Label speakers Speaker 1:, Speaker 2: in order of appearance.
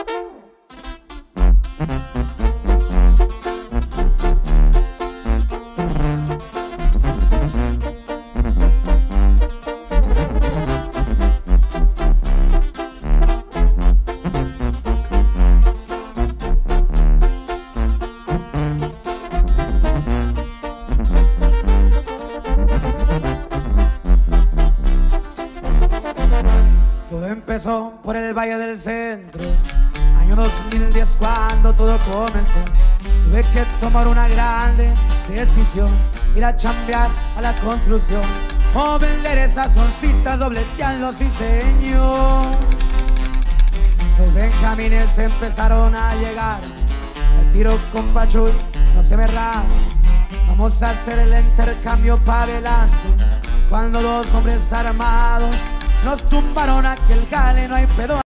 Speaker 1: Todo empezó por el Valle del Centro, año 2010 cuando todo comenzó. Tuve que tomar una grande decisión, ir a chambear a la construcción o vender esas oncitas, dobletearlo, sí señor. Los benjamines empezaron a llegar, el tiro con Pachuy no se me raja. Vamos a hacer el intercambio para adelante, cuando dos hombres armados nos tumbaron aquel jale, no hay pedo.